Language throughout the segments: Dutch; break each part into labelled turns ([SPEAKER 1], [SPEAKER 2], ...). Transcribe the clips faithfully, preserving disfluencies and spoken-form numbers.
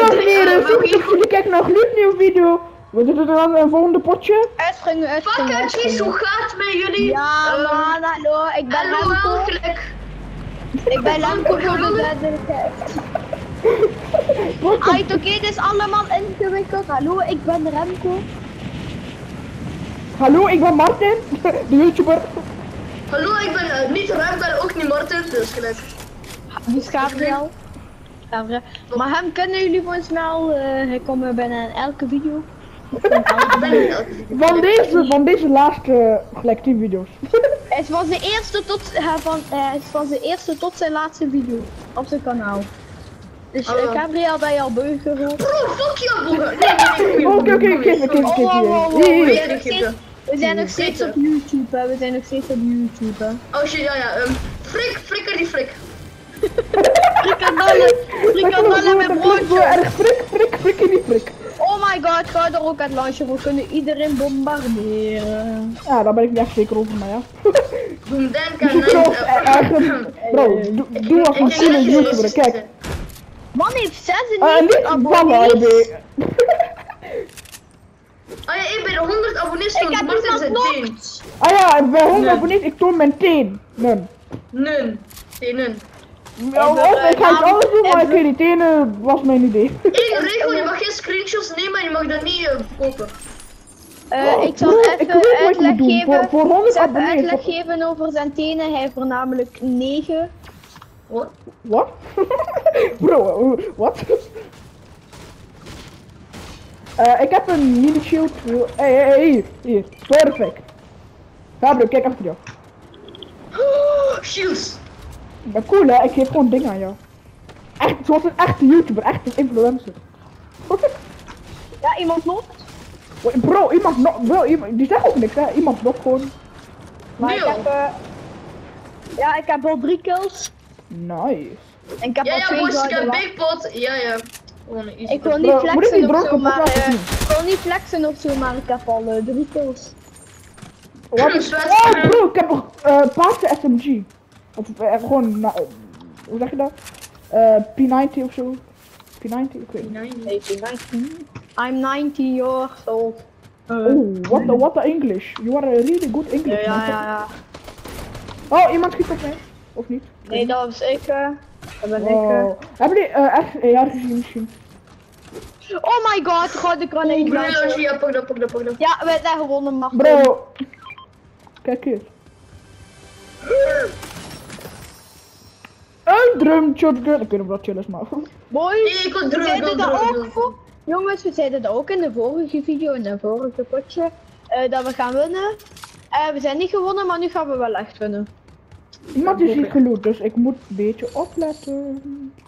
[SPEAKER 1] dames en heren, kijk naar een gloednieuwe video. We doen er dan een volgende potje.
[SPEAKER 2] Uitspringen, uitspringen,
[SPEAKER 3] Fuck
[SPEAKER 2] uitspringen.
[SPEAKER 3] hoe gaat het met jullie?
[SPEAKER 2] Ja
[SPEAKER 3] Um,
[SPEAKER 2] man, hallo, ik ben
[SPEAKER 3] Hallo,
[SPEAKER 2] Remco.
[SPEAKER 3] eigenlijk.
[SPEAKER 2] Ik ben Remco voor de duidelijkheid. Alright, oké, dit is allemaal ingewikkeld. Hallo, ik ben Remco.
[SPEAKER 1] Hallo, ik ben Martin, de YouTuber.
[SPEAKER 3] Hallo, ik ben uh, niet Remco en ook niet Martin, dus gelijk.
[SPEAKER 2] Die is Gabriel. Gabriel. Maar hem kennen jullie volgens mij al. Uh, hij komt bijna in elke video.
[SPEAKER 1] Van deze, van deze laatste gelijk tien video's.
[SPEAKER 2] Het is van zijn eerste tot, uh, van, uh, het is van zijn eerste tot zijn laatste video op zijn kanaal. Dus uh,
[SPEAKER 3] Oh.
[SPEAKER 2] Gabriel, ben je al beu geworden?
[SPEAKER 3] Bro, fuck jou, boeren. Nee, nee, nee.
[SPEAKER 1] Oké, oké, oké, oké,
[SPEAKER 2] Oh, oh, oh, oh,
[SPEAKER 1] oké.
[SPEAKER 2] we zijn nog steeds- We zijn nog steeds op YouTube, hè. We zijn nog steeds op YouTube, hè.
[SPEAKER 3] Oh shit, ja, ja. Um, frik, frikker die frik.
[SPEAKER 2] Frikandellen, frikandellen met broodje.
[SPEAKER 1] Erg frik, frik, frik in die frik.
[SPEAKER 2] Oh my god, ga er ook uit launchen, we kunnen iedereen bombarderen.
[SPEAKER 1] Ja, daar ben ik niet echt zeker over, maar ja.
[SPEAKER 3] Doen denken aan...
[SPEAKER 1] Zo, eigen... Bro, doe- doe wat van Simon YouTuber, kijk.
[SPEAKER 2] Man heeft
[SPEAKER 1] Eh,
[SPEAKER 2] zesennegentig
[SPEAKER 1] niet vallen,
[SPEAKER 2] abonnees.
[SPEAKER 3] Oh ja, ik ben de honderd abonnees
[SPEAKER 2] Ik
[SPEAKER 3] van
[SPEAKER 2] heb
[SPEAKER 3] Martin
[SPEAKER 2] iemand
[SPEAKER 3] zijn
[SPEAKER 2] nog.
[SPEAKER 3] teen.
[SPEAKER 1] Ah ja, bij honderd
[SPEAKER 3] Nee.
[SPEAKER 1] abonnees, ik toon mijn teen. Nun.
[SPEAKER 3] Nun. Tenen.
[SPEAKER 1] Ja,
[SPEAKER 2] we,
[SPEAKER 1] of
[SPEAKER 2] eh,
[SPEAKER 1] ik ga iets
[SPEAKER 2] naam-
[SPEAKER 1] anders doen, maar ik
[SPEAKER 2] hebben-
[SPEAKER 1] weet niet, tenen was mijn idee.
[SPEAKER 3] Eén regel, je mag geen screenshots nemen en je mag dat niet uh, kopen.
[SPEAKER 2] Uh, ik zal
[SPEAKER 1] Bro, ik
[SPEAKER 2] even
[SPEAKER 1] weet wat ik
[SPEAKER 2] uitleg
[SPEAKER 1] moet doen.
[SPEAKER 2] geven.
[SPEAKER 1] Voor- voor honderd
[SPEAKER 2] Ik zal even
[SPEAKER 1] abonnees,
[SPEAKER 2] uitleg
[SPEAKER 1] wat-
[SPEAKER 2] geven over zijn tenen. Hij heeft er namelijk negen.
[SPEAKER 3] Wat?
[SPEAKER 1] Wat? Bro, uh, wat? Eh, ik heb een mini shield. Hé, hé, hé, hier, hier, perfect. Gabriel, kijk achter jou.
[SPEAKER 3] Oh, shields.
[SPEAKER 1] Dat is cool hè, ik geef gewoon dingen aan jou. Echt, zoals een echte YouTuber, echt een influencer.
[SPEAKER 2] Ja, iemand nog?
[SPEAKER 1] Bro, iemand nog, bro, iemand, die zegt ook niks hè, iemand nog gewoon.
[SPEAKER 2] Maar ik
[SPEAKER 3] Nee,
[SPEAKER 2] heb, uh, ja, ik heb al drie kills.
[SPEAKER 1] Nice.
[SPEAKER 2] En ik heb
[SPEAKER 3] Ja,
[SPEAKER 2] al
[SPEAKER 3] ja,
[SPEAKER 2] twee
[SPEAKER 3] boys, ik
[SPEAKER 2] gouden
[SPEAKER 3] heb
[SPEAKER 2] wacht-
[SPEAKER 3] big pot. Ja, ja. Gewoon easy.
[SPEAKER 2] Ik wil
[SPEAKER 1] Bro,
[SPEAKER 2] niet
[SPEAKER 1] moet ik
[SPEAKER 2] flexen
[SPEAKER 1] die
[SPEAKER 2] of
[SPEAKER 1] dronken
[SPEAKER 2] zo, maar
[SPEAKER 1] pot laten
[SPEAKER 2] uh,
[SPEAKER 1] zien?
[SPEAKER 2] ik wil niet flexen of zo, maar ik heb al uh, drie kills.
[SPEAKER 1] Wat?
[SPEAKER 3] Zwet.
[SPEAKER 1] Oh bro, ik heb nog uh, paarse S M G. Of uh, gewoon, na- uh, hoe zeg je dat? Uh, P negentig of zo. P negentig, ik weet niet.
[SPEAKER 3] Nee,
[SPEAKER 2] I'm nineteen years old. Uh,
[SPEAKER 1] Oh, what the, what the English? You are a really good
[SPEAKER 2] ja,
[SPEAKER 1] English
[SPEAKER 2] ja,
[SPEAKER 1] man.
[SPEAKER 2] ja, ja.
[SPEAKER 1] Oh, iemand schiet op mij. Of niet?
[SPEAKER 2] Nee, dat was ik. Uh, dat ben ik. Uh.
[SPEAKER 1] Wow. Hebben jullie uh, echt A R gezien misschien?
[SPEAKER 2] Oh my god, god, ik kan niet
[SPEAKER 3] Bro,
[SPEAKER 2] launchen.
[SPEAKER 3] ja, pak dat, pak dat, pak dat.
[SPEAKER 2] Ja, we zijn gewonnen, Martin.
[SPEAKER 1] Bro. Kijk hier. Een drum shotgun. Ik weet niet of dat chill is, maar.
[SPEAKER 2] Boys,
[SPEAKER 3] Nee, ik wil
[SPEAKER 2] we
[SPEAKER 3] druk,
[SPEAKER 2] zeiden
[SPEAKER 3] ik
[SPEAKER 2] dat
[SPEAKER 3] wil
[SPEAKER 2] ook
[SPEAKER 3] druk.
[SPEAKER 2] voor. Jongens, we zeiden dat ook in de vorige video, in de vorige potje, uh, dat we gaan winnen. Uh, we zijn niet gewonnen, maar nu gaan we wel echt winnen.
[SPEAKER 1] Iemand is hier geloot, dus ik moet een beetje opletten.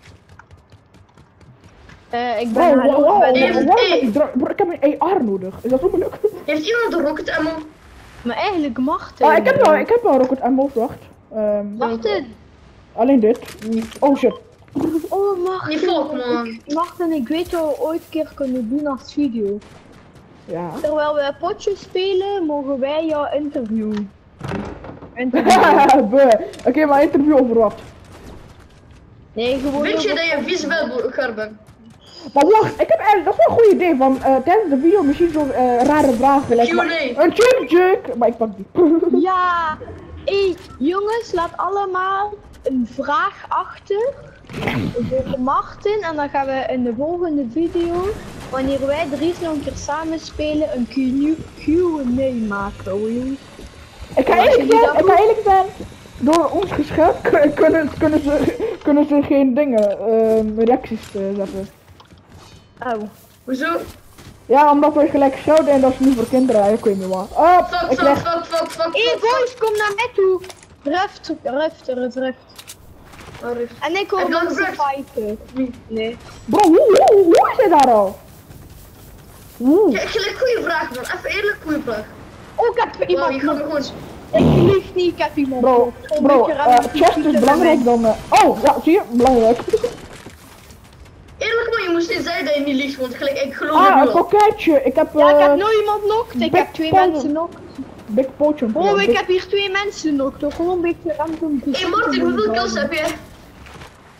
[SPEAKER 2] Uh, ik
[SPEAKER 1] Bro,
[SPEAKER 2] ben
[SPEAKER 1] wow,
[SPEAKER 2] hallo,
[SPEAKER 1] wow,
[SPEAKER 2] ik ben
[SPEAKER 3] Even-
[SPEAKER 1] wow,
[SPEAKER 2] hallo.
[SPEAKER 1] wow, met die drum- bro, ik heb een A R nodig. Is dat zo moeilijk?
[SPEAKER 3] Heeft iemand de rocket ammo?
[SPEAKER 2] Maar eigenlijk Martin.
[SPEAKER 1] Ah, ik heb wel, ik heb wel rocket ammo, wacht. Ehm,
[SPEAKER 2] Martin.
[SPEAKER 1] alleen dit. Oh shit.
[SPEAKER 2] Oh Martin.
[SPEAKER 3] Niet volk, man.
[SPEAKER 2] Martin, ik weet wat we ooit een keer kunnen doen als video.
[SPEAKER 1] Ja.
[SPEAKER 2] Terwijl we potjes spelen, mogen wij jou interviewen. Interviewen.
[SPEAKER 1] Buh. Oké, maar interview over wat?
[SPEAKER 2] Nee, gewoon
[SPEAKER 3] Weet je
[SPEAKER 2] over-
[SPEAKER 3] dat je visueel gar bent?
[SPEAKER 1] Maar wacht, ik heb eigenlijk, dat is wel een goed idee van uh, tijdens de video misschien zo'n uh, rare vragen. like,
[SPEAKER 3] Q and A.
[SPEAKER 1] maar- Een chick chick, maar ik pak die.
[SPEAKER 2] Ja, hey, jongens, laat allemaal een vraag achter voor Martin en dan gaan we in de volgende video, wanneer wij drie nog een keer samen spelen, een Q and A maken, hoor je?
[SPEAKER 1] Ik ga
[SPEAKER 2] Als
[SPEAKER 1] eerlijk
[SPEAKER 2] jullie
[SPEAKER 1] zijn,
[SPEAKER 2] dat
[SPEAKER 1] ik ga
[SPEAKER 2] doen-
[SPEAKER 1] eerlijk zijn. Door ons geschut kun- kunnen, kunnen, ze, kunnen ze geen dingen, uh, reacties uh, zetten.
[SPEAKER 2] Oh.
[SPEAKER 3] Hoezo?
[SPEAKER 1] Ja, omdat we gelijk zouden en dat is niet voor kinderen, ik weet niet wat. Oh,
[SPEAKER 3] Fuck,
[SPEAKER 1] ik
[SPEAKER 3] fuck,
[SPEAKER 1] leg...
[SPEAKER 3] fuck, fuck, fuck,
[SPEAKER 2] Hey
[SPEAKER 3] fuck, fuck.
[SPEAKER 2] boys, kom naar mij toe! Rift, rift, rift, rift.
[SPEAKER 3] Oh, Rift.
[SPEAKER 2] En ik hoor
[SPEAKER 3] Heb je al
[SPEAKER 2] mensen
[SPEAKER 3] gebruikt?
[SPEAKER 2] fighten. Nee.
[SPEAKER 1] Bro, hoe, hoe, hoe is hij daar al? Oeh.
[SPEAKER 3] Ja, gelijk goede vraag, man. Even eerlijk, goede vraag.
[SPEAKER 2] Oh, ik heb
[SPEAKER 3] Wow,
[SPEAKER 2] iemand
[SPEAKER 3] je gaat me
[SPEAKER 2] nog.
[SPEAKER 3] gewoon...
[SPEAKER 2] Ik lieg niet, ik heb iemand
[SPEAKER 1] Bro,
[SPEAKER 2] nog. Zo'n
[SPEAKER 1] bro,
[SPEAKER 2] beetje
[SPEAKER 1] uh,
[SPEAKER 2] random
[SPEAKER 1] chest
[SPEAKER 2] fietsen
[SPEAKER 1] is
[SPEAKER 2] bij
[SPEAKER 1] belangrijk
[SPEAKER 2] mij.
[SPEAKER 1] dan... Uh, oh, ja, zie je? Belangrijk.
[SPEAKER 3] Eerlijk, man, je moest niet zeggen dat je niet liegt, want gelijk, ik geloof
[SPEAKER 1] Ah,
[SPEAKER 3] het
[SPEAKER 1] een
[SPEAKER 3] nu al.
[SPEAKER 1] pakketje. Ik heb... Uh,
[SPEAKER 2] Ja, ik heb nog iemand nog. Ik
[SPEAKER 1] Big
[SPEAKER 2] heb twee
[SPEAKER 1] Pong.
[SPEAKER 2] mensen nog.
[SPEAKER 1] Big potion.
[SPEAKER 2] Oh,
[SPEAKER 1] bro,
[SPEAKER 2] ik
[SPEAKER 1] big-
[SPEAKER 2] heb hier twee mensen nog. Toch gewoon een beetje random
[SPEAKER 3] Hé hey Martin, hoeveel kills heb je?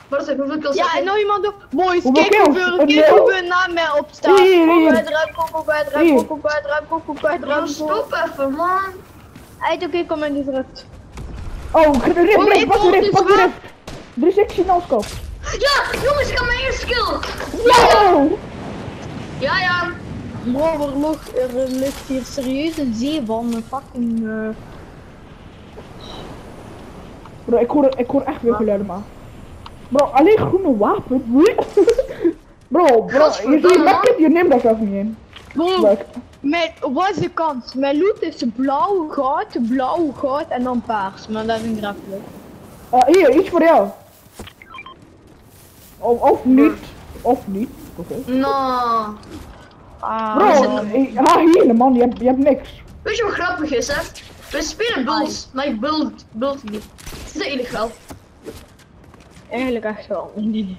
[SPEAKER 3] Martin, hoeveel kills
[SPEAKER 2] Ja,
[SPEAKER 3] heb
[SPEAKER 2] en
[SPEAKER 3] je?
[SPEAKER 2] nog iemand ook. Boys,
[SPEAKER 1] Hoeveel
[SPEAKER 2] kijk
[SPEAKER 1] kills?
[SPEAKER 2] hoeveel,
[SPEAKER 1] Een
[SPEAKER 2] kijk
[SPEAKER 1] nul?
[SPEAKER 2] hoeveel naam mij op staat.
[SPEAKER 1] Hier, hier, hier.
[SPEAKER 2] Kom uit, ruim, kom op uit, ruim,
[SPEAKER 1] Hier.
[SPEAKER 2] kom op uit, ruim, kom op uit,
[SPEAKER 3] Bro,
[SPEAKER 2] ruim.
[SPEAKER 3] stop even, man.
[SPEAKER 2] Uit, oké, kom maar niet drukt.
[SPEAKER 1] Oh, rift, rift,
[SPEAKER 2] Oh,
[SPEAKER 1] rift,
[SPEAKER 2] ik
[SPEAKER 1] pak de
[SPEAKER 2] hoor
[SPEAKER 1] rift,
[SPEAKER 2] dus
[SPEAKER 1] pak de
[SPEAKER 2] wat.
[SPEAKER 1] rift. drie zestig no-scope.
[SPEAKER 3] Ja, jongens, ik had mijn eerste kill.
[SPEAKER 1] No!
[SPEAKER 3] Ja, ja.
[SPEAKER 2] Bro, er ligt, er ligt hier serieus een zee van een fucking... Uh...
[SPEAKER 1] Bro, ik hoor, ik hoor echt weer geluiden, man. Bro, alleen groene wapen. Bro, bro, je
[SPEAKER 3] Godverdomme,
[SPEAKER 1] ziet
[SPEAKER 3] man.
[SPEAKER 1] dat je neemt daar zelf niet in.
[SPEAKER 2] Bro,
[SPEAKER 1] Leuk.
[SPEAKER 2] mijn, wat is de kans? Mijn loot is blauw, goud, blauw, goud en dan paars. Maar dat is een grapje.
[SPEAKER 1] Uh, hier, iets voor jou. Of, of niet. Of niet. Oké.
[SPEAKER 3] No.
[SPEAKER 2] Ah,
[SPEAKER 1] Bro,
[SPEAKER 2] man.
[SPEAKER 1] eh, ha hier man, je hebt, je hebt niks.
[SPEAKER 3] Weet je wat grappig is, hè? We spelen bulls, maar ik bult, bult niet. Het is illegaal.
[SPEAKER 2] Eigenlijk echt wel.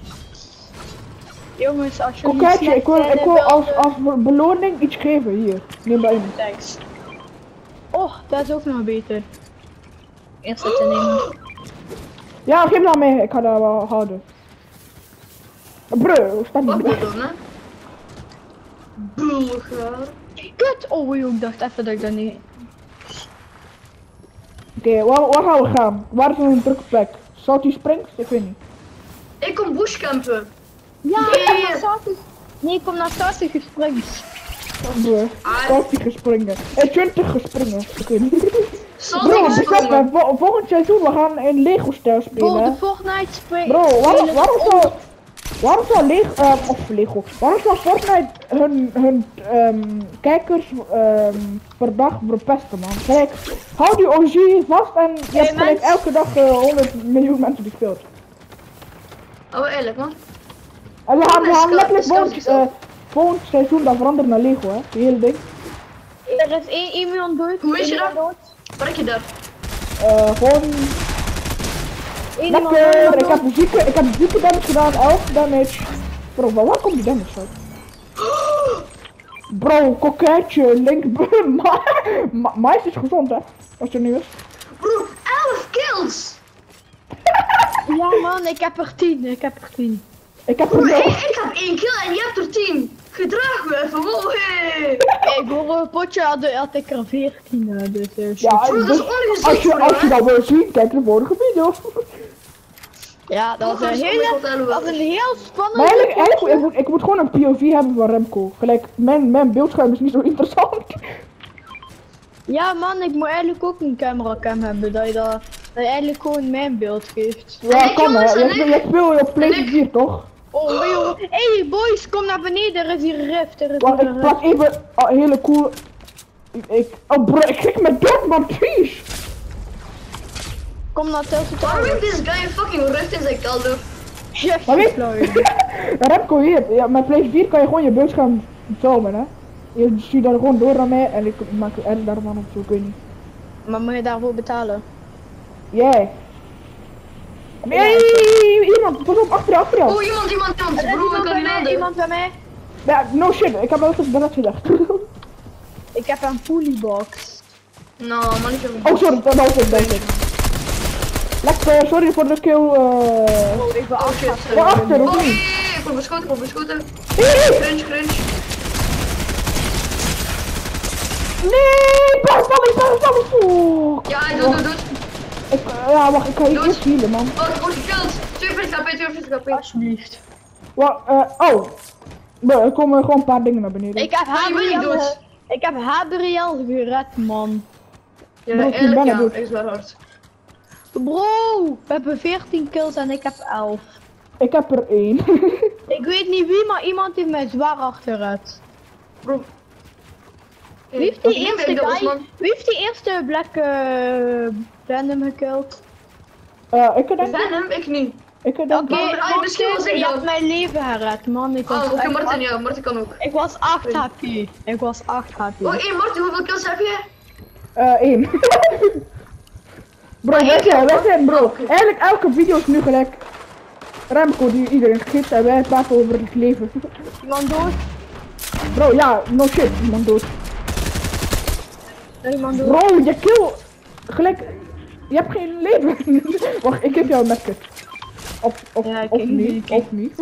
[SPEAKER 2] Jongens, als jullie
[SPEAKER 1] Koketje,
[SPEAKER 2] slecht
[SPEAKER 1] ik wil,
[SPEAKER 2] zijn
[SPEAKER 1] ik
[SPEAKER 2] in
[SPEAKER 1] wil als,
[SPEAKER 2] beelden-
[SPEAKER 1] als beloning iets geven hier. Neem bij me.
[SPEAKER 2] Thanks. Oh, dat is ook nog beter. Eerst het te nemen.
[SPEAKER 1] Ja, geef dat mee, ik ga dat wel houden. Bro, staat
[SPEAKER 3] Wat
[SPEAKER 1] niet
[SPEAKER 3] moet
[SPEAKER 1] bij.
[SPEAKER 3] je doen, hè? Bulgaar.
[SPEAKER 2] Kut! Oh, joh, ik dacht even dat ik dat niet...
[SPEAKER 1] Oké, waar, waar gaan we gaan? Waar is een drukke plek? Salty Springs? Ik weet niet.
[SPEAKER 3] Ik kom bushcampen.
[SPEAKER 2] Ja,
[SPEAKER 3] Nee.
[SPEAKER 2] ik kom naar Status. Nee, ik kom naar Status gesprings.
[SPEAKER 1] Bro,
[SPEAKER 3] Ah.
[SPEAKER 1] Salty gespringen. Eh, twintig gespringen. Ik weet niet.
[SPEAKER 3] Zal
[SPEAKER 1] Bro,
[SPEAKER 3] ik
[SPEAKER 1] besef
[SPEAKER 3] springen?
[SPEAKER 1] me, vol- volgend seizoen we gaan in Lego Stijl
[SPEAKER 2] Bro,
[SPEAKER 1] spelen.
[SPEAKER 2] de
[SPEAKER 1] hè.
[SPEAKER 2] Fortnite spring.
[SPEAKER 1] Bro, waarom,
[SPEAKER 2] spelen-
[SPEAKER 1] waarom zou... Waarom zou Lego... eh, of Lego... Waarom zou Fortnite hun, hun ehm, kijkers ehm, per dag verpesten, man? Kijk, hou die O G vast en je
[SPEAKER 2] Hey,
[SPEAKER 1] hebt gelijk
[SPEAKER 2] mens.
[SPEAKER 1] elke dag eh, honderd miljoen mensen die speelt.
[SPEAKER 3] Oh, eerlijk, man.
[SPEAKER 1] En we gaan, we
[SPEAKER 3] is
[SPEAKER 1] gaan
[SPEAKER 3] kans-
[SPEAKER 1] letterlijk
[SPEAKER 3] is kans
[SPEAKER 1] volgend,
[SPEAKER 3] gezet.
[SPEAKER 1] eh, volgend seizoen dan veranderen naar Lego, hè? Die hele ding.
[SPEAKER 2] Er is één iemand dood.
[SPEAKER 3] Hoe is je
[SPEAKER 2] één
[SPEAKER 3] dat?
[SPEAKER 2] iemand
[SPEAKER 3] Waar heb je daar?
[SPEAKER 1] Eh, gewoon
[SPEAKER 2] dood, één iemand
[SPEAKER 1] lekker. Ik
[SPEAKER 2] dood.
[SPEAKER 1] heb zieke, ik heb zieke damage gedaan, elf damage. Bro, maar waar komt die damage uit? Bro, koketje, link, ma, ma, mais is gezond, hè? Als je nu is.
[SPEAKER 3] Bro, elf kills!
[SPEAKER 2] Ja man, ik heb er tien, ik heb er tien.
[SPEAKER 1] Ik heb
[SPEAKER 3] Bro,
[SPEAKER 1] er
[SPEAKER 3] ik,
[SPEAKER 1] wel.
[SPEAKER 3] ik heb één kill en je hebt er tien. Gedraag me even, wow, hey.
[SPEAKER 2] Ik hoor een potje had, had ik er veertien, eh, dus... eh, shit.
[SPEAKER 1] Ja,
[SPEAKER 3] Bro, dat is
[SPEAKER 1] dus
[SPEAKER 3] ongezond
[SPEAKER 1] als je,
[SPEAKER 3] voor
[SPEAKER 1] als je
[SPEAKER 3] jou, hè?
[SPEAKER 1] dat wil zien, kijk de vorige video.
[SPEAKER 2] Ja, dat was
[SPEAKER 3] Oh,
[SPEAKER 2] een
[SPEAKER 3] God,
[SPEAKER 2] hele,
[SPEAKER 3] oh, God,
[SPEAKER 2] dat was een heel spannend.
[SPEAKER 1] Maar eigenlijk, eigenlijk ik, moet, ik moet gewoon een P O V hebben van Remco. Gelijk, mijn, mijn beeldscherm is niet zo interessant.
[SPEAKER 2] Ja man, ik moet eigenlijk ook een camera cam hebben, dat je, dat, dat je eigenlijk gewoon mijn beeld geeft.
[SPEAKER 1] Ja,
[SPEAKER 3] ik,
[SPEAKER 1] kan hè.
[SPEAKER 3] jongens,
[SPEAKER 1] Je,
[SPEAKER 3] en
[SPEAKER 1] je,
[SPEAKER 3] ik-
[SPEAKER 1] je speelt op PlayStation
[SPEAKER 3] ik-
[SPEAKER 1] vier, toch?
[SPEAKER 2] Oh, joh. Hey boys, kom naar beneden, er is hier een rift, er is
[SPEAKER 1] Wacht,
[SPEAKER 2] hier
[SPEAKER 1] ik
[SPEAKER 2] een
[SPEAKER 1] plak
[SPEAKER 2] rift.
[SPEAKER 1] even oh, een hele cool... Ik, ik, oh bro, ik kijk me dood, man, please!
[SPEAKER 2] Kom naar Telstra
[SPEAKER 3] Waarom
[SPEAKER 2] Tower.
[SPEAKER 3] heeft deze guy een fucking rust in zijn kelder?
[SPEAKER 2] Ja,
[SPEAKER 1] Maar weet
[SPEAKER 2] flauw.
[SPEAKER 1] Remco hier, ja, met PlayStation vier kan je gewoon je beeldscherm filmen, hè? Je stuurt dat gewoon door naar mij en ik maak een edit daarvan of zo, ik weet niet.
[SPEAKER 2] Maar moet je daarvoor betalen?
[SPEAKER 1] Jij. Nee, iemand, pas op, achter je, achter je.
[SPEAKER 3] Oh, iemand, iemand, iemand.
[SPEAKER 2] Er is
[SPEAKER 3] Bro, ik
[SPEAKER 2] iemand
[SPEAKER 3] kan
[SPEAKER 2] bij
[SPEAKER 3] niet
[SPEAKER 2] mij,
[SPEAKER 3] landen.
[SPEAKER 2] iemand bij mij.
[SPEAKER 1] Ja, no shit, ik heb wel eens net gedacht.
[SPEAKER 2] Ik heb een polybox.
[SPEAKER 3] Nou, man, ik heb een...
[SPEAKER 1] Oh, sorry, dat was ik, dat was ik. Lekker, sorry voor de kill, eh...
[SPEAKER 2] Oh, ik ben
[SPEAKER 3] Oh, shit.
[SPEAKER 2] afgehakt.
[SPEAKER 1] Waarachter, of
[SPEAKER 3] Oh,
[SPEAKER 1] niet?
[SPEAKER 3] nee, ik word beschoten, ik word beschoten.
[SPEAKER 1] Nee,
[SPEAKER 3] Crunch, crunch.
[SPEAKER 1] nee, pas op, pas op, fuck.
[SPEAKER 3] Ja, doe, doe, doe.
[SPEAKER 1] Ik, eh, ja, wacht, ik ga je
[SPEAKER 3] Doe
[SPEAKER 1] eerst healen, man.
[SPEAKER 3] Oh, ik word gekillt. tweeënveertig K P, tweeënveertig K P.
[SPEAKER 2] Alsjeblieft.
[SPEAKER 1] Wacht, eh, oh. Bro, er komen gewoon een paar dingen naar beneden.
[SPEAKER 2] Ik heb
[SPEAKER 3] je bent niet
[SPEAKER 2] Hadriel,
[SPEAKER 3] dood.
[SPEAKER 2] ik heb Hadriel gered, man.
[SPEAKER 3] Ja,
[SPEAKER 1] Bro, ik ben
[SPEAKER 3] eigenlijk
[SPEAKER 1] er
[SPEAKER 3] ja,
[SPEAKER 1] dood.
[SPEAKER 3] is wel hard.
[SPEAKER 2] Bro, we hebben veertien kills en ik heb elf.
[SPEAKER 1] Ik heb er één.
[SPEAKER 2] Ik weet niet wie, maar iemand heeft mij zwaar achtergered.
[SPEAKER 3] Bro.
[SPEAKER 2] Wie heeft die
[SPEAKER 3] Neem
[SPEAKER 2] eerste
[SPEAKER 3] ik de
[SPEAKER 2] guy,
[SPEAKER 3] Osman.
[SPEAKER 2] wie heeft die eerste black uh, random gekild?
[SPEAKER 1] Eh, ik denk,
[SPEAKER 3] Venom, ik niet.
[SPEAKER 1] ik denk,
[SPEAKER 2] Oké,
[SPEAKER 3] Maar, ah, misschien was ik
[SPEAKER 2] je
[SPEAKER 3] dat.
[SPEAKER 2] hebt mijn leven gered, man. Ik was,
[SPEAKER 3] Oh, oké,
[SPEAKER 2] ik
[SPEAKER 3] Martin,
[SPEAKER 2] was-
[SPEAKER 3] ja, Martin kan ook.
[SPEAKER 2] ik was acht H P. Ik was acht H P.
[SPEAKER 3] Oh, hé, Martin, hoeveel kills heb je?
[SPEAKER 1] eh, één. Bro,
[SPEAKER 3] Maar
[SPEAKER 1] wij
[SPEAKER 3] één
[SPEAKER 1] zijn,
[SPEAKER 3] kill,
[SPEAKER 1] wij zijn, bro.
[SPEAKER 3] oké.
[SPEAKER 1] Eigenlijk elke video is nu gelijk Remco die iedereen geeft en wij praten over het leven.
[SPEAKER 2] Iemand dood?
[SPEAKER 1] Bro, ja, no shit, iemand dood.
[SPEAKER 2] Iemand dood?
[SPEAKER 1] Bro, je kill, gelijk, je hebt geen leven. Wacht, ik geef jou een medkit. Of, of,
[SPEAKER 2] Ja, ik
[SPEAKER 1] of
[SPEAKER 2] ken
[SPEAKER 1] niet,
[SPEAKER 2] die.
[SPEAKER 1] of niet.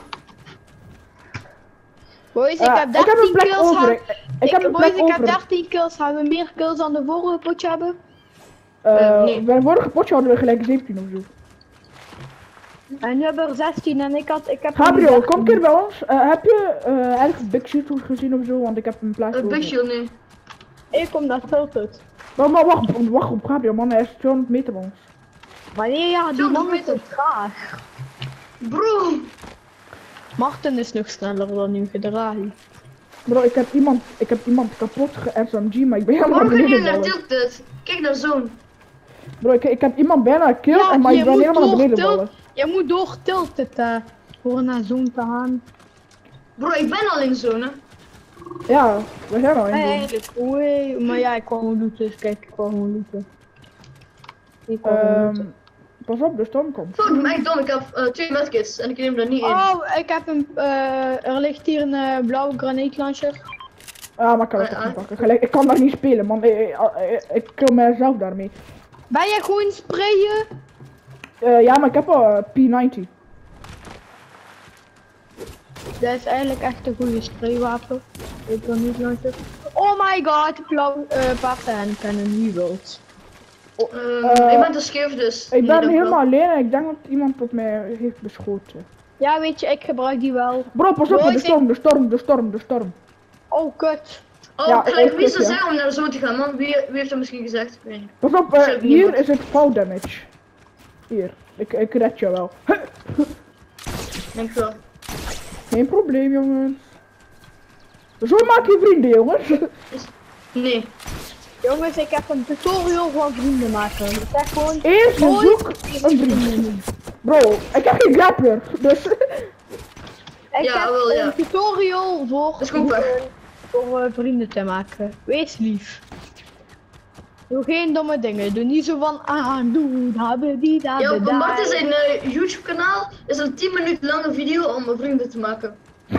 [SPEAKER 2] Boys, ik
[SPEAKER 1] Ja,
[SPEAKER 2] heb
[SPEAKER 1] ik heb een
[SPEAKER 2] dertien
[SPEAKER 1] plek
[SPEAKER 2] kills.
[SPEAKER 1] over.
[SPEAKER 2] Gaan...
[SPEAKER 1] Ik, ik heb een
[SPEAKER 2] boys,
[SPEAKER 1] plek
[SPEAKER 2] ik heb
[SPEAKER 1] over.
[SPEAKER 2] dertien kills. Gaan we meer kills dan de vorige potje hebben?
[SPEAKER 1] Eh,
[SPEAKER 3] Eh, nee.
[SPEAKER 1] Bij de vorige potje hadden we gelijk zeventien of zo.
[SPEAKER 2] En nu hebben we er zestien en ik had... Ik heb er nu
[SPEAKER 1] Gabriel,
[SPEAKER 2] dertien.
[SPEAKER 1] kom een keer bij ons. Uh, heb je uh, ergens Big Shield gezien of zo? Want ik heb een plaats
[SPEAKER 3] Een
[SPEAKER 1] over.
[SPEAKER 3] Big Shield, nee.
[SPEAKER 2] Ik kom naar Tilted.
[SPEAKER 1] Maar, maar wacht, wacht op Gabriel man, hij is tweehonderd meter bij ons.
[SPEAKER 2] Wanneer ja, die
[SPEAKER 3] tweehonderd
[SPEAKER 2] man is
[SPEAKER 3] meter.
[SPEAKER 2] zo traag.
[SPEAKER 3] Bro!
[SPEAKER 2] Martin is nog sneller dan nu gedraaid.
[SPEAKER 1] Bro, ik heb iemand, ik heb iemand kapot ge-S M G, maar ik ben helemaal
[SPEAKER 3] Waarom ga je
[SPEAKER 1] beneden
[SPEAKER 3] naar
[SPEAKER 1] vallen.
[SPEAKER 3] Tilted? Kijk naar zo'n.
[SPEAKER 1] Bro, ik, ik heb iemand bijna gekillt,
[SPEAKER 2] Ja,
[SPEAKER 1] en maar
[SPEAKER 2] je
[SPEAKER 1] ik ben
[SPEAKER 2] moet
[SPEAKER 1] helemaal naar
[SPEAKER 2] door
[SPEAKER 1] beneden
[SPEAKER 2] tilt-
[SPEAKER 1] vallen.
[SPEAKER 2] Je moet door Tilted uh, voor naar zo'n te gaan.
[SPEAKER 3] Bro, ik ben al in zone.
[SPEAKER 1] Ja, we zijn al in.
[SPEAKER 2] Nee,
[SPEAKER 1] zone.
[SPEAKER 2] eigenlijk. Oei, maar ja, ik kwam gewoon looten, dus kijk, ik kwam gewoon looten. Ik kwam gewoon
[SPEAKER 1] Ehm,
[SPEAKER 2] looten.
[SPEAKER 1] pas op, de storm komt.
[SPEAKER 3] Fuck, ik ben echt dom. Ik heb uh, twee medkits en ik neem er niet in.
[SPEAKER 2] Oh, ik heb een, uh, er ligt hier een uh, blauwe granaatlauncher.
[SPEAKER 1] Ah, maar ik kan het
[SPEAKER 3] Eh,
[SPEAKER 1] toch niet
[SPEAKER 3] eh.
[SPEAKER 1] pakken. Gelijk, ik kan daar niet spelen, man. Ik, ik, ik, ik kill mezelf daarmee.
[SPEAKER 2] Ben jij gewoon sprayen?
[SPEAKER 1] Uh, ja, maar ik heb al uh, P negentig.
[SPEAKER 2] Dat is eigenlijk echt een goede spraywapen. Ik wil niet launcher. Oh my god, blauw, uh, paarse handcannon, wie wilt.
[SPEAKER 3] Uh,
[SPEAKER 1] Eh,
[SPEAKER 3] ik ben te scheef dus.
[SPEAKER 1] Ik
[SPEAKER 3] Nee,
[SPEAKER 1] ben
[SPEAKER 3] dank wel.
[SPEAKER 1] helemaal alleen en ik denk dat iemand op mij heeft beschoten.
[SPEAKER 2] Ja, weet je, ik gebruik die wel.
[SPEAKER 1] Bro, pas op,
[SPEAKER 2] Boys,
[SPEAKER 1] de
[SPEAKER 2] ik-
[SPEAKER 1] storm, de storm, de storm, de storm.
[SPEAKER 2] Oh, kut.
[SPEAKER 3] Oh,
[SPEAKER 1] Ja,
[SPEAKER 3] gelijk,
[SPEAKER 1] ik
[SPEAKER 3] wie
[SPEAKER 1] ook,
[SPEAKER 3] is er
[SPEAKER 1] ja.
[SPEAKER 3] zeggen om naar de zone te gaan, man? Wie, wie heeft dat misschien gezegd? Ik weet niet.
[SPEAKER 1] Pas op, eh,
[SPEAKER 3] Zeg
[SPEAKER 1] hier
[SPEAKER 3] niemand.
[SPEAKER 1] is het fall damage. Hier, ik, ik red je wel.
[SPEAKER 3] Denk wel.
[SPEAKER 1] Geen probleem, jongens. Zo maak je vrienden, jongens.
[SPEAKER 3] Nee.
[SPEAKER 2] Jongens, ik heb een tutorial van vrienden maken. Ik zeg gewoon...
[SPEAKER 1] Eerst
[SPEAKER 2] Boys,
[SPEAKER 1] zoek een vriend. Bro, ik heb geen grappler, dus...
[SPEAKER 2] Ik
[SPEAKER 3] Ja,
[SPEAKER 2] heb
[SPEAKER 3] wel, ja.
[SPEAKER 2] een tutorial voor,
[SPEAKER 3] Dat is goed, weg.
[SPEAKER 2] voor, voor uh, vrienden te maken. Wees lief. Doe geen domme dingen. Doe niet zo van ah, doe, hebben die, daar,
[SPEAKER 3] Ja, op
[SPEAKER 2] daar.
[SPEAKER 3] Martin zijn uh, YouTube kanaal is een tien minuten lange video om vrienden te maken.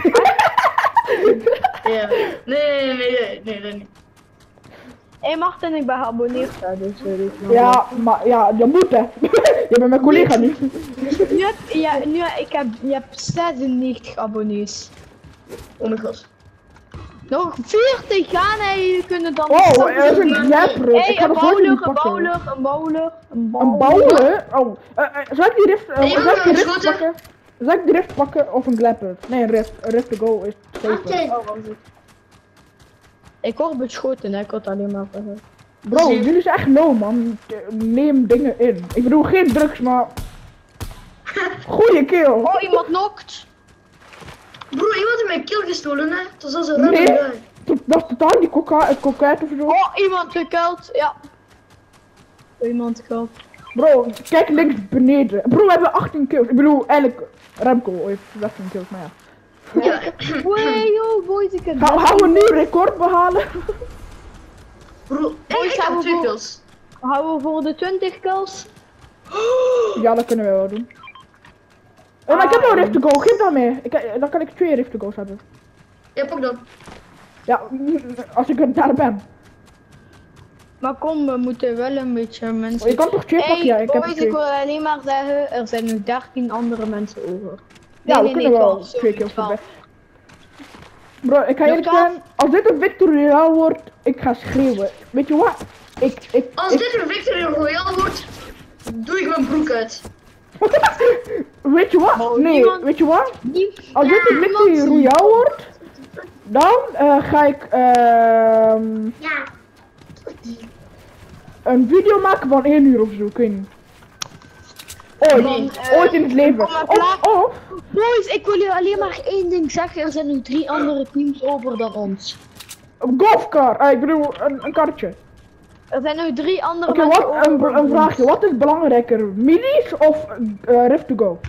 [SPEAKER 3] Ja. Nee, nee, nee, nee, nee, nee.
[SPEAKER 2] Hé hey Martin, ik ben geabonneerd. Ja, dus, uh, dus,
[SPEAKER 1] Ja, maar ja, je moet hè. Je bent mijn collega niet.
[SPEAKER 2] Nu heb, ja, nu, ik heb, je hebt zesennegentig abonnees.
[SPEAKER 3] Oh mijn god.
[SPEAKER 2] Nog veertig gaan en jullie kunnen dan...
[SPEAKER 1] Oh, er is een grapper.
[SPEAKER 2] Hey,
[SPEAKER 1] Ik ga
[SPEAKER 2] een
[SPEAKER 1] de volgende
[SPEAKER 2] bowler,
[SPEAKER 1] niet
[SPEAKER 2] een
[SPEAKER 1] pakken.
[SPEAKER 2] bowler, een bowler, een bowler.
[SPEAKER 1] Een bowler? Oh, uh, uh, zal ik die rift, uh,
[SPEAKER 3] Hey,
[SPEAKER 1] zal ik
[SPEAKER 3] jongen,
[SPEAKER 1] die rift
[SPEAKER 3] schoten.
[SPEAKER 1] pakken? Zal ik die rift pakken of een glapper? Nee, een rift. Een rift to go is safer.
[SPEAKER 2] Oh, wat is het? Ik word beschoten, hè. Ik had alleen maar zeggen.
[SPEAKER 1] Bro,
[SPEAKER 3] Zie je?
[SPEAKER 1] jullie zijn echt low man. Neem dingen in. Ik bedoel geen drugs, maar... Goeie kill.
[SPEAKER 2] Oh, iemand knokt.
[SPEAKER 3] Bro, iemand heeft mijn kill gestolen, hè? Dat was een random
[SPEAKER 1] Nee,
[SPEAKER 3] guy.
[SPEAKER 1] dat is totaal niet coca cocaat of zo.
[SPEAKER 2] Oh, iemand gekeld. Ja. Oh, iemand gekeld.
[SPEAKER 1] Bro, kijk links beneden. Bro, we hebben achttien kills. Ik bedoel, eigenlijk, Remco heeft zestien kills, maar ja.
[SPEAKER 3] Ja.
[SPEAKER 2] Wee, yo, boys, ik heb...
[SPEAKER 1] Gaan gaan we een nieuw record behalen?
[SPEAKER 3] Bro, hey,
[SPEAKER 2] Oh,
[SPEAKER 3] ik
[SPEAKER 2] gaan
[SPEAKER 3] heb
[SPEAKER 2] we
[SPEAKER 3] twee
[SPEAKER 2] voor-
[SPEAKER 3] kills.
[SPEAKER 2] Houden we voor de twintig kills?
[SPEAKER 1] Ja, dat kunnen we wel doen. Eh, maar ik heb wel rift to go, geef dat mee. Ik, eh, dan kan ik twee rift to go's hebben.
[SPEAKER 3] Ja, pak dan.
[SPEAKER 1] Ja, als ik er daar ben.
[SPEAKER 2] Maar kom, we moeten wel een beetje mensen...
[SPEAKER 1] Oh, je kan toch twee pakken? Ja,
[SPEAKER 2] Hey,
[SPEAKER 1] ik heb
[SPEAKER 2] boys,
[SPEAKER 1] twee.
[SPEAKER 2] ik wil alleen maar zeggen, er zijn nog dertien andere mensen over.
[SPEAKER 1] Ja, we
[SPEAKER 2] nee,
[SPEAKER 1] kunnen
[SPEAKER 2] nee,
[SPEAKER 1] wel
[SPEAKER 2] twaalf,
[SPEAKER 1] twee
[SPEAKER 2] sorry,
[SPEAKER 1] kills
[SPEAKER 2] twaalf.
[SPEAKER 1] erbij. Bro, ik ga eerlijk
[SPEAKER 2] twaalf?
[SPEAKER 1] zijn, als dit een Victory Royale wordt, ik ga schreeuwen. Weet je wat? Ik, ik,
[SPEAKER 3] Als
[SPEAKER 1] ik,
[SPEAKER 3] dit een Victory Royale wordt, doe ik mijn broek uit.
[SPEAKER 1] weet je wat?
[SPEAKER 2] Oh,
[SPEAKER 1] Nee,
[SPEAKER 2] niemand-
[SPEAKER 1] weet je wat?
[SPEAKER 2] Die...
[SPEAKER 1] Als dit een Victory
[SPEAKER 2] niemand-
[SPEAKER 1] Royale wordt, dan eh, ga ik ehm
[SPEAKER 3] Ja.
[SPEAKER 1] een video maken van één uur of zo, ik weet niet. Ooit,
[SPEAKER 2] Dan, eh,
[SPEAKER 1] ooit in het leven.
[SPEAKER 2] kom maar
[SPEAKER 1] Of,
[SPEAKER 2] klaar.
[SPEAKER 1] of,
[SPEAKER 2] Boys, ik wil jullie alleen maar één ding zeggen. Er zijn nu drie andere teams over dan ons.
[SPEAKER 1] een golfcar, eh, ik bedoel een, een karretje.
[SPEAKER 2] Er zijn nu drie andere
[SPEAKER 1] Oké,
[SPEAKER 2] mensen
[SPEAKER 1] wat,
[SPEAKER 2] over
[SPEAKER 1] een,
[SPEAKER 2] dan
[SPEAKER 1] een
[SPEAKER 2] ons.
[SPEAKER 1] vraagje, wat is belangrijker, minis of eh, rift to go?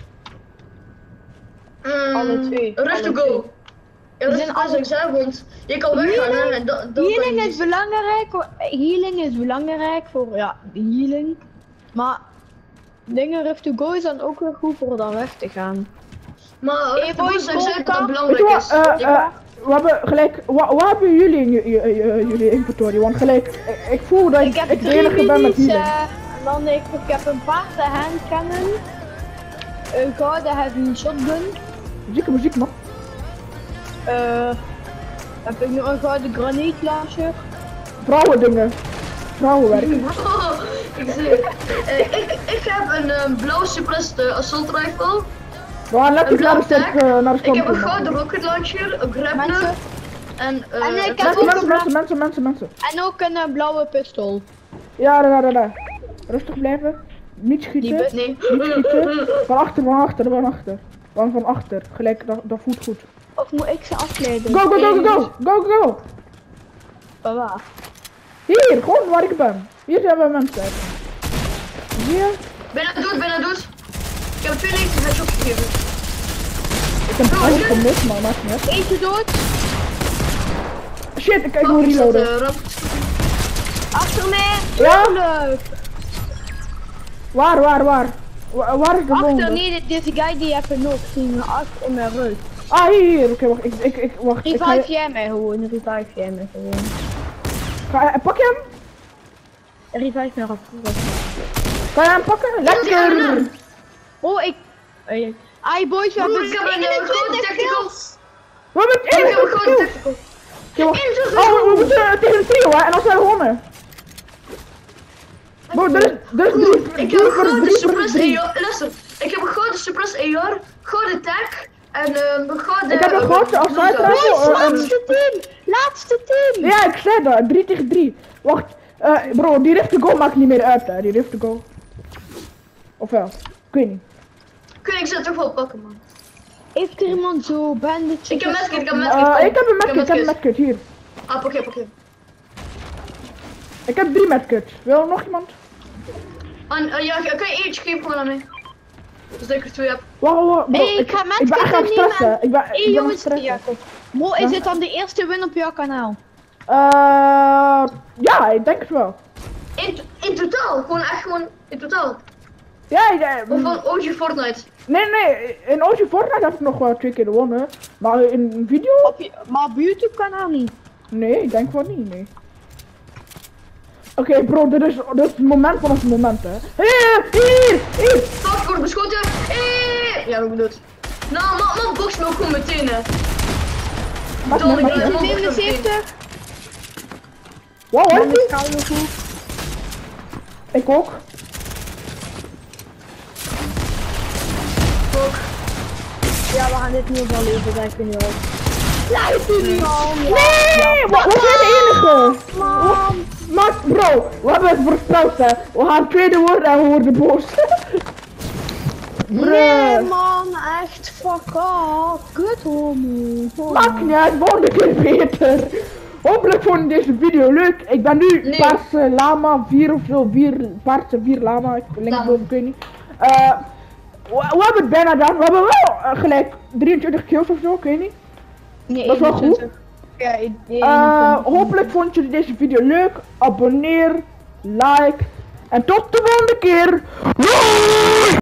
[SPEAKER 3] Mm,
[SPEAKER 2] Alle twee,
[SPEAKER 3] Rust to
[SPEAKER 2] alle
[SPEAKER 3] go.
[SPEAKER 2] twee.
[SPEAKER 3] Ja, dat
[SPEAKER 2] zijn
[SPEAKER 3] is als ik zei, want je kan weggaan hè, en dat, dat kan
[SPEAKER 2] Healing
[SPEAKER 3] je
[SPEAKER 2] is
[SPEAKER 3] niet.
[SPEAKER 2] belangrijk. hoor. Healing is belangrijk voor ja, de healing. Maar dingen Rift to Go is dan ook weer goed voor dan weg te gaan.
[SPEAKER 3] Maar
[SPEAKER 2] Hey,
[SPEAKER 3] Rust to go
[SPEAKER 2] boys,
[SPEAKER 3] zou ik zeggen dat het
[SPEAKER 2] Volkan.
[SPEAKER 1] Weet je
[SPEAKER 3] belangrijk
[SPEAKER 1] wat,
[SPEAKER 3] is.
[SPEAKER 1] eh, eh, we hebben gelijk, wat, wat hebben jullie in je- je- je- jullie inventory? Want gelijk, ik, ik voel dat
[SPEAKER 2] Ik
[SPEAKER 1] ik,
[SPEAKER 2] heb
[SPEAKER 1] ik de
[SPEAKER 2] drie
[SPEAKER 1] enige ben met
[SPEAKER 2] minis.
[SPEAKER 1] healing.
[SPEAKER 2] eh, en dan ik, ik heb een paarse handcannon. een gouden heavy shotgun.
[SPEAKER 1] Zieke muziek, man.
[SPEAKER 2] Eh, heb ik nog een gouden granietlaser.
[SPEAKER 1] Vrouwendingen. Vrouwenwerk.
[SPEAKER 3] Oh, ik, zie, uh, ik, ik heb een uh, blauwe suppressed uh, assault rifle.
[SPEAKER 1] We gaan lekker
[SPEAKER 3] Een
[SPEAKER 1] naar de
[SPEAKER 3] blauwe
[SPEAKER 1] stad,
[SPEAKER 3] tag.
[SPEAKER 1] uh, naar de
[SPEAKER 3] Ik
[SPEAKER 1] stad
[SPEAKER 3] heb een
[SPEAKER 1] toe, man.
[SPEAKER 3] gouden rocket launcher, een grappler
[SPEAKER 2] Mensen.
[SPEAKER 3] en uh,
[SPEAKER 2] En ik heb
[SPEAKER 1] Mensen,
[SPEAKER 2] ook
[SPEAKER 1] mensen,
[SPEAKER 2] een
[SPEAKER 1] mensen, mensen, mensen, mensen.
[SPEAKER 2] En ook een uh, blauwe pistool.
[SPEAKER 1] Ja, daar, daar, daar. Rustig blijven. Niet schieten.
[SPEAKER 2] Die
[SPEAKER 3] nee.
[SPEAKER 1] Niet schieten. Van achter, van achter, van achter. Van van achter. Gelijk, dat, dat voelt goed.
[SPEAKER 2] Of moet ik ze afleiden?
[SPEAKER 1] Go, go, go, go, go. Go, go, go.
[SPEAKER 2] Van waar?
[SPEAKER 1] Hier, gewoon waar ik ben. Hier zijn we mensen. Hier.
[SPEAKER 3] Bijna dood, bijna dood. Ik heb tweeënnegentig headshots gegeven.
[SPEAKER 1] Ik heb een eigen gemist, maar maakt niet uit.
[SPEAKER 2] Eentje dood.
[SPEAKER 1] Shit, ik, ik
[SPEAKER 3] Oh,
[SPEAKER 1] moet
[SPEAKER 3] is dat,
[SPEAKER 1] reloaden.
[SPEAKER 3] uh, ramp?
[SPEAKER 2] Achter mij.
[SPEAKER 1] Ja?
[SPEAKER 2] Leuk.
[SPEAKER 1] Waar, waar, waar? Wa- waar is de
[SPEAKER 2] Achter,
[SPEAKER 1] volgende?
[SPEAKER 2] nee, deze guy die heeft nog zien achter in mijn rug.
[SPEAKER 1] Ah, hier, hier. Oké, wacht. Ik, ik, ik, wacht. Ik ga,
[SPEAKER 2] Revive jij mij gewoon, revive jij mij gewoon.
[SPEAKER 1] ga, pak je hem?
[SPEAKER 2] Revive mij af.
[SPEAKER 1] Kan je hem pakken? Lekker!
[SPEAKER 2] Oh, ik... Hey, Ai boys, we hebben
[SPEAKER 3] Broer, ik heb een uh, grote
[SPEAKER 2] eenentwintig
[SPEAKER 3] tactical.
[SPEAKER 2] kills.
[SPEAKER 1] We hebben
[SPEAKER 3] Ik heb een
[SPEAKER 1] eenentwintig
[SPEAKER 3] grote
[SPEAKER 1] kills!
[SPEAKER 3] tactical.
[SPEAKER 1] Oké, wacht.
[SPEAKER 3] eenentwintig
[SPEAKER 1] Oh, we
[SPEAKER 3] kills.
[SPEAKER 1] moeten uh, tegen een trio, hè? En dan zijn we gewonnen. Bro, er is, er is drie,
[SPEAKER 3] Ik heb
[SPEAKER 1] drie
[SPEAKER 3] een
[SPEAKER 1] voor
[SPEAKER 3] grote
[SPEAKER 1] drie voor
[SPEAKER 3] suppressed
[SPEAKER 1] drie.
[SPEAKER 3] A R. Luister, ik heb een grote suppressed A R, gouden tag en uh, een gouden...
[SPEAKER 1] Ik heb een grote
[SPEAKER 3] uh,
[SPEAKER 1] assault
[SPEAKER 3] bloedtag.
[SPEAKER 1] rifle.
[SPEAKER 2] Boys,
[SPEAKER 1] Oh, ehm.
[SPEAKER 2] laatste team! Laatste team!
[SPEAKER 1] Ja, ik zei dat. drie tegen drie. Wacht. Uh, bro, die rift to go maakt niet meer uit, hè? Die rift to go. Of wel? Ik weet niet.
[SPEAKER 3] Kun ik ze toch wel pakken, man?
[SPEAKER 2] Heeft er iemand zo banditjes?
[SPEAKER 3] Ik heb medkit, ik heb medkit.
[SPEAKER 1] Uh,
[SPEAKER 3] kom.
[SPEAKER 1] ik heb een medkit, ik heb een
[SPEAKER 3] medkit.
[SPEAKER 1] medkit. Hier.
[SPEAKER 3] Ah, pak je, pak je.
[SPEAKER 1] Ik heb drie medkits. Wil er nog iemand?
[SPEAKER 3] En, uh, ja, kan je eentje geven gewoon aan mij? Dus dat ik er twee heb.
[SPEAKER 1] Wacht, wacht, bro.
[SPEAKER 2] Hey, ik ga
[SPEAKER 1] ik ben echt aan het
[SPEAKER 2] medkitten
[SPEAKER 1] stressen.
[SPEAKER 2] nemen.
[SPEAKER 1] Ik ben,
[SPEAKER 2] Hé
[SPEAKER 1] ik ben aan het
[SPEAKER 2] jongens,
[SPEAKER 1] stressen.
[SPEAKER 2] Jacob. Bro, is
[SPEAKER 1] Ja.
[SPEAKER 2] dit dan de eerste win op jouw kanaal?
[SPEAKER 1] Uh, ja, ik denk het wel.
[SPEAKER 3] In, in totaal, gewoon echt gewoon in totaal.
[SPEAKER 1] Ja, ja.
[SPEAKER 3] Of
[SPEAKER 1] mm,
[SPEAKER 3] van O G Fortnite.
[SPEAKER 1] Nee, nee. In O G Fortnite heb ik nog wel twee keer gewonnen. Maar in een video?
[SPEAKER 2] Op je, maar op YouTube kanaal niet.
[SPEAKER 1] Nee, ik denk wel niet, nee. Oké, okay, bro, dit is, dit is het moment van ons moment, hè. Hier, hier, hier.
[SPEAKER 3] Fuck, ik word beschoten. Eee! Ja, hoe bedoelt? Nou, man, man, box me ook gewoon meteen, hè.
[SPEAKER 1] Mag
[SPEAKER 3] Dol,
[SPEAKER 1] niet,
[SPEAKER 3] ik
[SPEAKER 1] mag
[SPEAKER 3] ben
[SPEAKER 1] niet.
[SPEAKER 3] man, box me meteen.
[SPEAKER 2] zevenenzeventig.
[SPEAKER 1] Wow, hoor
[SPEAKER 2] Man is
[SPEAKER 1] je?
[SPEAKER 2] koude goed.
[SPEAKER 1] Ik ook.
[SPEAKER 3] Fuck.
[SPEAKER 2] Ja, we gaan dit niet overleven, denk ik nu al. Blijf u nu al!
[SPEAKER 1] Nee, we, we zijn de enige.
[SPEAKER 2] Man!
[SPEAKER 1] Maar bro, we hebben het voorspeld, hè. We gaan tweede worden en we worden boos.
[SPEAKER 2] Nee
[SPEAKER 1] Bruh.
[SPEAKER 2] man, echt fuck off. Kut homo.
[SPEAKER 1] Maakt niet uit, volgende keer beter. Hopelijk vond je deze video leuk. Ik ben nu
[SPEAKER 3] Nee.
[SPEAKER 1] paarse lama vier of zo, vier, paarse vier lama, ik link
[SPEAKER 3] Lama.
[SPEAKER 1] boven, ik weet niet. Uh, we, we hebben het bijna gedaan, we hebben wel uh, gelijk drieëntwintig kills of zo, ik weet niet.
[SPEAKER 2] Nee,
[SPEAKER 1] Dat is wel goed.
[SPEAKER 2] eenentwintig. Ja, ik-
[SPEAKER 1] Uh,
[SPEAKER 2] eenentwintig.
[SPEAKER 1] hopelijk vond je deze video leuk. Abonneer, like en tot de volgende keer. Doei!